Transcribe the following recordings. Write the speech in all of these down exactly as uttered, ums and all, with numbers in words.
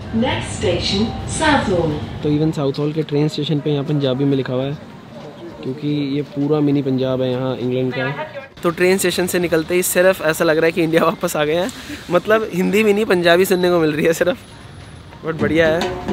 Next station, Southall. तो even Southall के train station पे यहाँ पंजाबी में लिखा हुआ है, क्योंकि ये पूरा मिनी पंजाब है यहाँ इंग्लैंड का। तो ट्रेन स्टेशन से निकलते ही सिर्फ ऐसा लग रहा है कि इंडिया वापस आ गए हैं। मतलब हिंदी भी नहीं, पंजाबी सुनने को मिल रही है सिर्फ, बट बढ़िया है।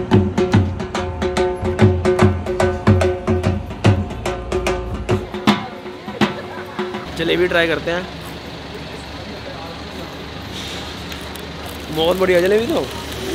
जलेबी ट्राई करते हैं, बहुत बढ़िया जलेबी तो।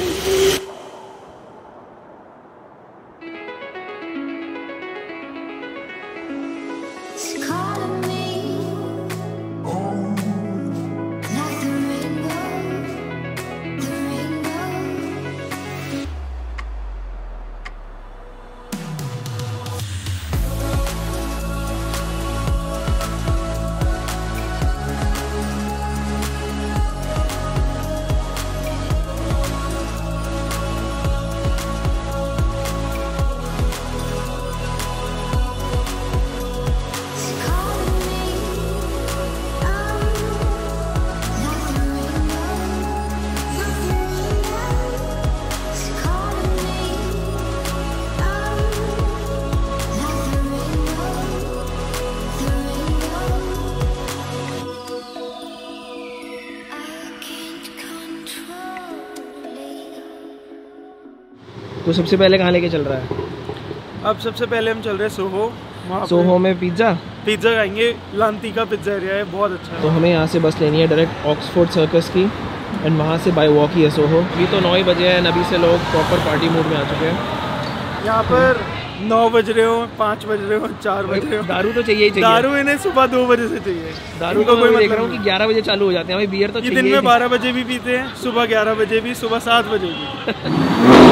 तो सबसे पहले कहाँ लेके चल रहा है? अब सबसे पहले हम चल रहे हैं सोहो। सोहो में पिज़्ज़ा पिज़्ज़ा खाएंगे। लांती का पिज़्ज़ा एरिया है, बहुत अच्छा है। तो हमें यहाँ से बस लेनी है डायरेक्ट ऑक्सफोर्ड सर्कस की, एंड वहाँ से बाय वॉक ही है सोहो। अभी तो नौ ही बजे हैं, अभी से लोग प्रॉपर पार्टी मूड में आ चुके हैं। यहाँ पर नौ बज रहे हो, पाँच बज रहे हो, चार बज रहे हो, दारू तो चाहिए ही चाहिए। दारू इन्हें सुबह दो बजे से चाहिए। दारू को मैं देख रहा हूँ कि ग्यारह बजे चालू हो जाते हैं। भाई बियर तो दिन में बारह बजे भी पीते हैं, सुबह ग्यारह बजे भी, सुबह सात बजे भी।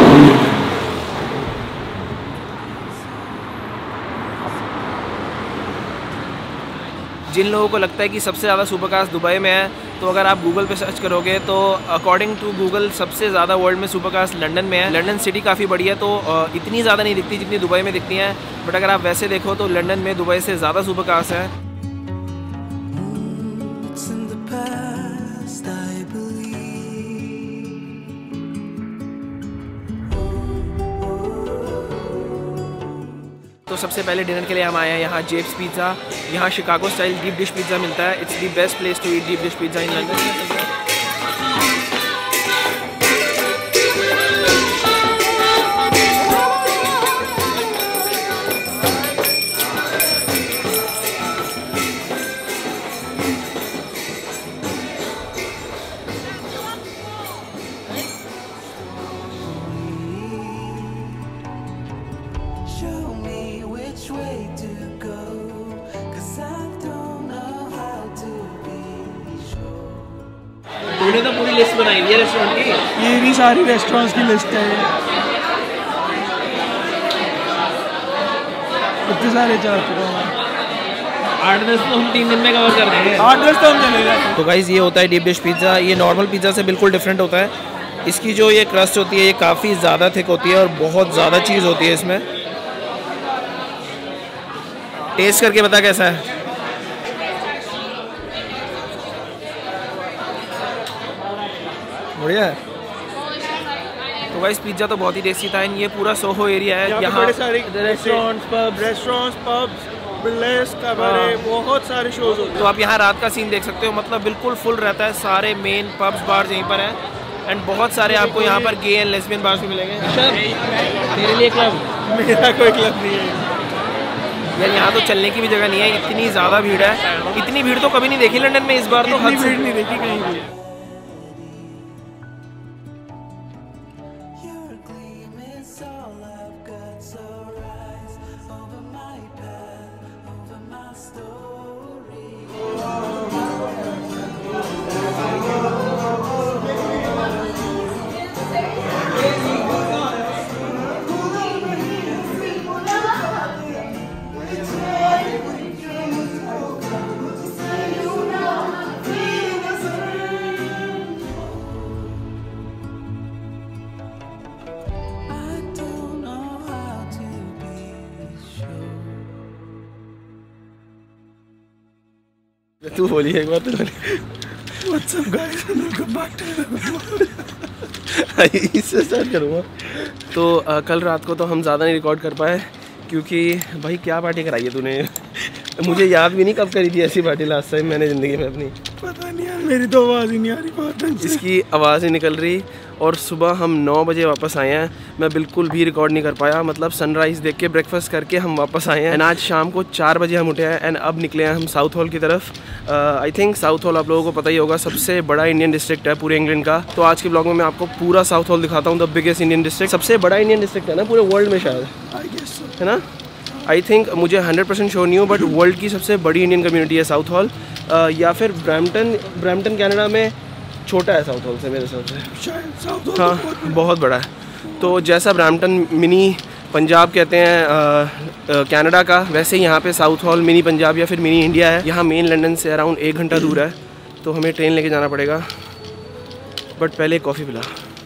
जिन लोगों को लगता है कि सबसे ज़्यादा सुपर कार्स दुबई में है, तो अगर आप गूगल पे सर्च करोगे तो अकॉर्डिंग टू गूगल सबसे ज़्यादा वर्ल्ड में सुपर कार्स लंदन में है। लंदन सिटी काफ़ी बड़ी है, तो इतनी ज़्यादा नहीं दिखती जितनी दुबई में दिखती हैं, बट अगर आप वैसे देखो तो लंदन में दुबई से ज़्यादा सुपर कार्स हैं। तो सबसे पहले डिनर के लिए हम आए हैं यहाँ जेब्स पिज़्ज़ा। यहाँ Chicago style deep dish pizza मिलता है। It's the best place to eat deep dish pizza in London. तूने तो पूरी लिस्ट बनाई है रेस्टोरेंट की। ये भी सारी रेस्टोरेंट्स की लिस्ट है। इतने सारे चला चुका हूँ। आठ दस तो हम तीन दिन में कवर कर देंगे। आठ दस तो हम चले जाते। तो गाइस ये होता है डीप डिश पिज़्ज़ा। ये नॉर्मल पिज़्ज़ा से बिल्कुल डिफरेंट होता है। इसकी जो ये क्रस्ट होती है ये काफ़ी ज़्यादा थिक होती है और बहुत ज़्यादा चीज़ होती है इसमें। टेस्ट करके बता कैसा है। बढ़िया है। तो गाइस पिज़्ज़ा तो बहुत ही टेस्टी था। ये पूरा सोहो एरिया है, यहाँ बड़े सारे रेस्टोरेंट्स पब्स रेस्टोरेंट्स पब्स बिल्लेस कैबारे बहुत सारे शोज होते हैं। तो आप यहाँ रात का सीन देख सकते हो, मतलब बिल्कुल फुल रहता है। सारे मेन पब्स बार्स यहीं पर हैं एंड बहुत सारे आपको यहाँ पर गे एंड लेस्बियन बार्स भी मिलेंगे। तेरे लिए क्लब? मेरा कोई क्लब नहीं है यार। यहाँ तो चलने की भी जगह नहीं है, इतनी ज़्यादा भीड़ है। इतनी भीड़ तो कभी नहीं देखी लंदन में, इस बार तो भीड़ नहीं देखी कहीं भी। तू बोलिए एक बार तो। What's up guys, welcome back to इससे स्टार्ट करूँगा। तो आ, कल रात को तो हम ज़्यादा नहीं रिकॉर्ड कर पाए क्योंकि भाई क्या पार्टी कराई है तूने। मुझे याद भी नहीं कब करी थी ऐसी पार्टी लास्ट टाइम मैंने ज़िंदगी में अपनी। पता नहीं यार, मेरी तो आवाज़ ही नहीं आ रही बहुत ढंग से। इसकी आवाज़ ही निकल रही। और सुबह हम नौ बजे वापस आए हैं, मैं बिल्कुल भी रिकॉर्ड नहीं कर पाया। मतलब सनराइज़ देख के ब्रेकफास्ट करके हम वापस आए हैं एंड आज शाम को चार बजे हम उठे हैं एंड अब निकले हैं हम साउथ हॉल की तरफ। आई थिंक साउथ हॉल आप लोगों को पता ही होगा, सबसे बड़ा इंडियन डिस्ट्रिक्ट है पूरे इंग्लैंड का। तो आज के ब्लॉग में मैं आपको पूरा साउथ हॉल दिखाता हूँ, द बिगेस्ट इंडियन डिस्ट्रिक्ट, सबसे बड़ा इंडियन डिस्ट्रिक्ट है ना पूरे वर्ल्ड में शायद, है ना? आई थिंक, मुझे हंड्रेड परसेंट श्योर नहीं हूँ, बट वर्ल्ड की सबसे बड़ी इंडियन कम्युनिटी है साउथ हॉल। या फिर ब्रैम्पटन, ब्रैम्पटन कनाडा में छोटा है साउथ हॉल से मेरे हिसाब से। हाँ, बहुत बड़ा है। तो जैसा ब्रैम्पटन मिनी पंजाब कहते हैं कनाडा का, वैसे ही यहाँ पे साउथ हॉल मिनी पंजाब या फिर मिनी इंडिया है। यहाँ मेन लंदन से अराउंड एक घंटा दूर है, तो हमें ट्रेन लेके जाना पड़ेगा। बट पहले कॉफ़ी पिला।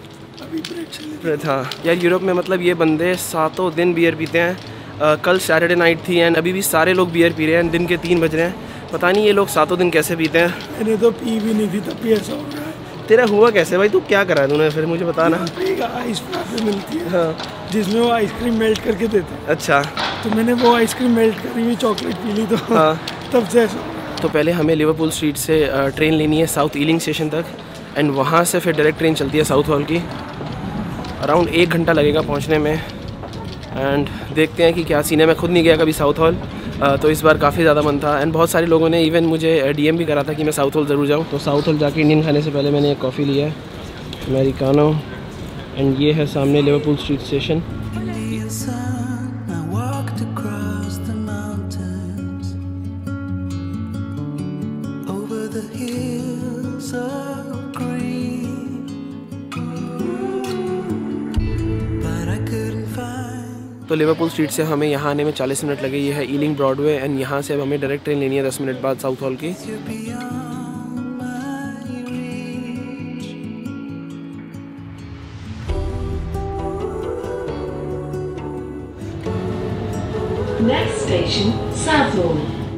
हाँ यार, यूरोप में मतलब ये बंदे सातों दिन बियर पीते हैं। Uh, कल सैटरडे नाइट थी एंड अभी भी सारे लोग बियर पी रहे हैं। दिन के तीन बज रहे हैं, पता नहीं ये लोग सातों दिन कैसे पीते हैं। मैंने तो पी भी नहीं थी तब भी ऐसा हो रहा है। तेरा हुआ कैसे भाई? तू क्या करा है तूने फिर मुझे बताना। आइस फ्लावर मिलती है, हाँ, जिसमें वो आइसक्रीम मेल्ट करके देते हैं। अच्छा, तो मैंने वो आइसक्रीम मेल्ट करी हुई चॉकलेट पी ली, तो हाँ तब से ऐसा। तो पहले हमें लिवरपूल स्ट्रीट से ट्रेन लेनी है साउथ ईलिंग स्टेशन तक एंड वहाँ से फिर डायरेक्ट ट्रेन चलती है साउथ हॉल की। अराउंड एक घंटा लगेगा पहुँचने में एंड देखते हैं कि क्या सीन है। मैं खुद नहीं गया कभी साउथ हॉल, तो इस बार काफ़ी ज़्यादा मन था एंड बहुत सारे लोगों ने इवन मुझे डीएम भी करा था कि मैं साउथ हॉल ज़रूर जाऊँ। तो साउथ हॉल जाके इंडियन खाने से पहले मैंने एक कॉफ़ी लिया है, अमेरिकानो, एंड ये है सामने लिवरपूल स्ट्रीट स्टेशन। तो लिवरपूल स्ट्रीट से हमें यहाँ आने में चालीस मिनट लगे। ये है ईलिंग ब्रॉडवे एंड यहाँ से अब हमें डायरेक्ट ट्रेन लेनी है दस मिनट बाद साउथ हॉल की। Next station, Southall.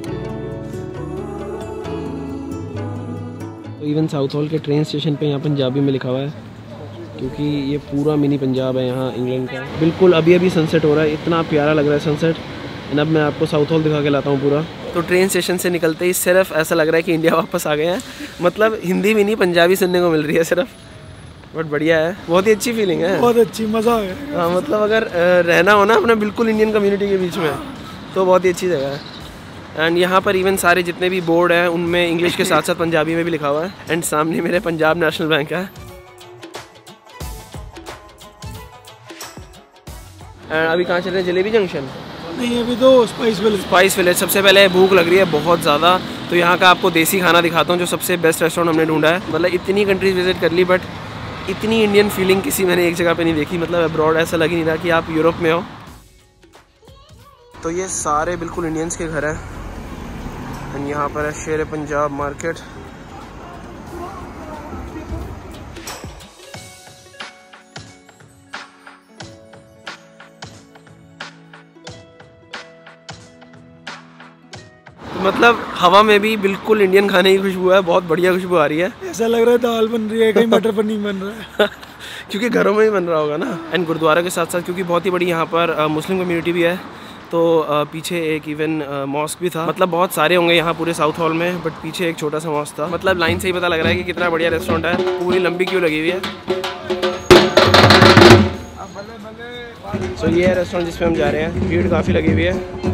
तो इवन साउथ हॉल के ट्रेन स्टेशन पे यहाँ पंजाबी में लिखा हुआ है, क्योंकि ये पूरा मिनी पंजाब है यहाँ इंग्लैंड का। बिल्कुल अभी अभी सनसेट हो रहा है, इतना प्यारा लग रहा है सनसेट। एंड अब मैं आपको साउथ हॉल दिखा के लाता हूँ पूरा। तो ट्रेन स्टेशन से निकलते ही सिर्फ ऐसा लग रहा है कि इंडिया वापस आ गए हैं। मतलब हिंदी भी नहीं, पंजाबी सुनने को मिल रही है सिर्फ। बट बढ़िया है, बहुत ही अच्छी फीलिंग है, बहुत अच्छी, मज़ा आ गया। हाँ, मतलब अगर रहना हो ना अपना बिल्कुल इंडियन कम्युनिटी के बीच में, तो बहुत ही अच्छी जगह है। एंड यहाँ पर इवन सारे जितने भी बोर्ड हैं उनमें इंग्लिश के साथ साथ पंजाबी में भी लिखा हुआ है। एंड सामने मेरे पंजाब नेशनल बैंक है। एंड अभी कहाँ चल रहे हैं? जलेबी जंक्शन नहीं, अभी तो स्पाइस विलेज। Spice village. सबसे पहले भूख लग रही है बहुत ज़्यादा, तो यहाँ का आपको देसी खाना दिखाता हूँ, जो सबसे बेस्ट रेस्टोरेंट हमने ढूंढा है। मतलब इतनी कंट्रीज विजिट कर ली, बट इतनी इंडियन फीलिंग किसी मैंने एक जगह पे नहीं देखी। मतलब अब्रॉड ऐसा लग ही नहीं रहा कि आप यूरोप में हो। तो ये सारे बिल्कुल इंडियंस के घर हैं एंड यहाँ पर है शेर पंजाब मार्केट। मतलब हवा में भी बिल्कुल इंडियन खाने की खुशबू है, बहुत बढ़िया खुशबू आ रही है। ऐसा लग रहा है दाल बन रही है, कहीं मटर पनीर बन रहा है। क्योंकि घरों में ही बन रहा होगा ना। एंड गुरुद्वारा के साथ साथ क्योंकि बहुत ही बड़ी यहाँ पर मुस्लिम कम्युनिटी भी है, तो पीछे एक इवन मॉस्क भी था। मतलब बहुत सारे होंगे यहाँ पूरे साउथ हॉल में, बट पीछे एक छोटा सा मॉस्क था। मतलब लाइन से ही पता लग रहा है कि कितना बढ़िया रेस्टोरेंट है। पूरी लंबी क्यू लगी हुई है। तो ये है रेस्टोरेंट जिस पे हम जा रहे हैं। भीड़ काफ़ी लगी हुई है।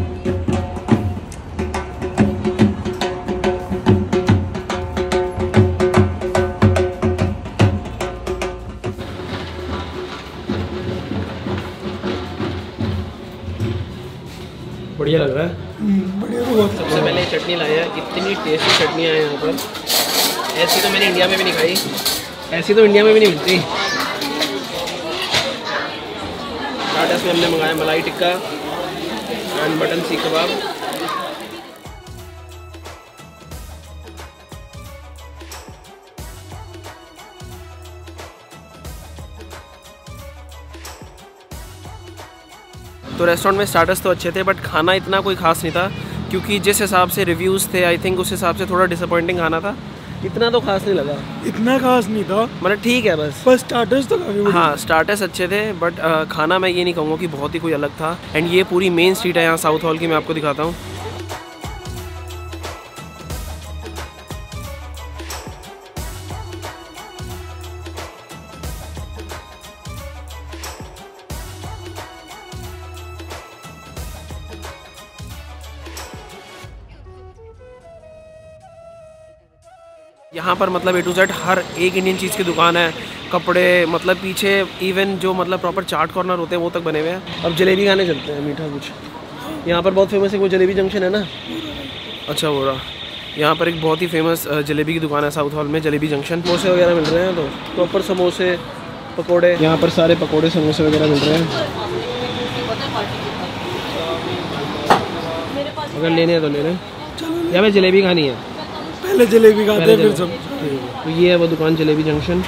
बढ़िया लग रहा है। बढ़िया तो बहुत। सबसे पहले चटनी लाया है, इतनी टेस्टी चटनियाँ हैं यहाँ पर। ऐसी तो मैंने इंडिया में भी नहीं खाई, ऐसी तो इंडिया में भी नहीं मिलती। स्टार्टर्स में हमने मंगाया मलाई टिक्का एंड मटन सीख कबाब। तो रेस्टोरेंट में स्टार्टर्स तो अच्छे थे, बट खाना इतना कोई ख़ास नहीं था, क्योंकि जिस हिसाब से रिव्यूज़ थे आई थिंक उस हिसाब से थोड़ा डिसअपॉइंटिंग खाना था। इतना तो खास नहीं लगा, इतना खास नहीं था, मतलब ठीक है बस। पर स्टार्टर्स तो काफी बढ़िया। हाँ स्टार्टर्स अच्छे थे, बट खाना मैं ये नहीं कहूँगा कि बहुत ही कोई अलग था। एंड ये पूरी मेन स्ट्रीट है यहाँ साउथ हॉल की, मैं आपको दिखाता हूँ। यहाँ पर मतलब ए टू जेड हर एक इंडियन चीज़ की दुकान है, कपड़े, मतलब पीछे इवन जो मतलब प्रॉपर चाट कॉर्नर होते हैं वो तक बने हुए हैं। अब जलेबी खाने चलते हैं, मीठा कुछ। यहाँ पर बहुत फेमस है वो जलेबी जंक्शन है ना, अच्छा वो रहा। यहाँ पर एक बहुत ही फेमस जलेबी की दुकान है साउथ हॉल में, जलेबी जंक्शन। समोसे वगैरह मिल रहे हैं, तो प्रॉपर समोसे पकोड़े, यहाँ पर सारे पकोड़े समोसे वगैरह मिल रहे हैं। अगर लेने हैं तो ले लें। या मैं जलेबी खानी है, पहले जलेबी खाते हैं फिर सब। तो ये है वो दुकान जलेबी जंक्शन।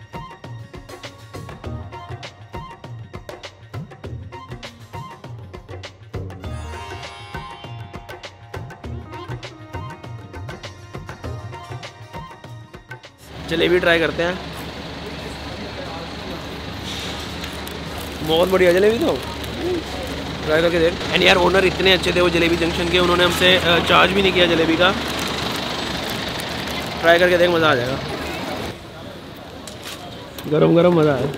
जलेबी ट्राई करते हैं, बहुत बढ़िया जलेबी तो ट्राई करके देख। एंड यार ओनर इतने अच्छे थे वो जलेबी जंक्शन के, उन्होंने हमसे चार्ज भी नहीं किया जलेबी का। ट्राई करके देख, मज़ा आ जाएगा, गरम गरम मज़ा है।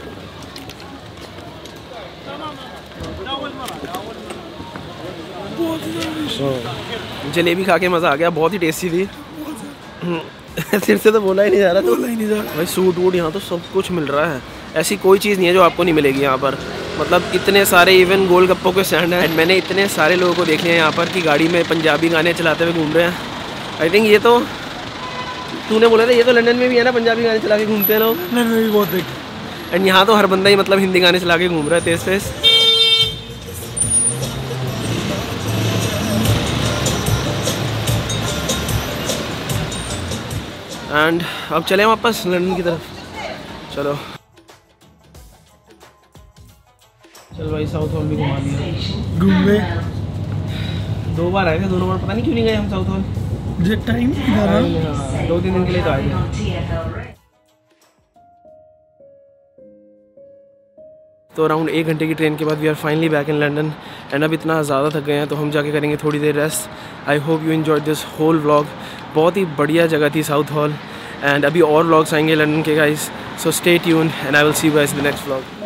जलेबी खा के मज़ा आ गया, बहुत ही टेस्टी थी। सिर से तो बोला ही नहीं जा रहा, तो बोला ही नहीं जा रहा भाई। सूट वूट यहाँ तो सब कुछ मिल रहा है, ऐसी कोई चीज़ नहीं है जो आपको नहीं मिलेगी यहाँ पर। मतलब इतने सारे इवन गोलगप्पों के स्टैंड हैं। मैंने इतने सारे लोगों को देखे हैं यहाँ पर कि गाड़ी में पंजाबी गाने चलाते हुए घूम रहे हैं। आई थिंक ये तो तूने बोला था, ये तो लंदन में भी है ना, पंजाबी गाने चला के घूमते हैं लोग। लंदन में भी बहुत देखे। एंड यहाँ तो हर बंदा ही मतलब हिंदी गाने चला के घूम रहा है तेज तेज। एंड अब चले वापस लंदन की तरफ, चलो। चल भाई साउथ हॉल भी घुमा दिया। घूमे दो बार आए थे, दोनों बार पता नहीं क्यों नहीं गए हम साउथ हॉल। मुझे टाइम नहीं था ना, दो तीन दिन के लिए तो आए थे। तो अराउंड एक घंटे की ट्रेन के बाद we are finally back in London. And अब इतना ज़्यादा थक गए हैं तो हम जाके करेंगे थोड़ी देर rest. I hope you enjoyed this whole vlog. बहुत ही बढ़िया जगह थी साउथ हॉल। एंड अभी और व्लॉग्स आएंगे लंदन के guys, so stay tuned and I will see you guys in the next vlog.